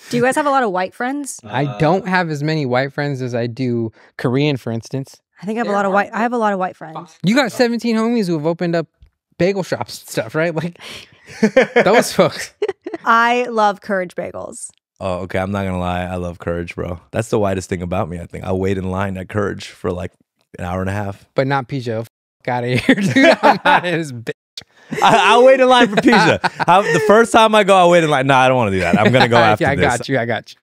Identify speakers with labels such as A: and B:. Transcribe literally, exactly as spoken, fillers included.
A: Do you guys have a lot of white friends?
B: I don't have as many white friends as I do Korean, for instance.
A: I think I have a lot of white. I have a lot of white friends.
B: You got seventeen homies who have opened up bagel shops and stuff, right? Like those folks.
A: I love Courage Bagels.
C: Oh, okay. I'm not gonna lie. I love Courage, bro. That's the whitest thing about me. I think I'll wait in line at Courage for like an hour and a half.
B: But not Pijja. F out of here, dude. I'm not his bitch.
C: I, I'll wait in line for Pijja. I, the first time I go, I'll wait in line. No, I don't want to do that. I'm gonna go after
B: yeah, I
C: this.
B: got you. I got you.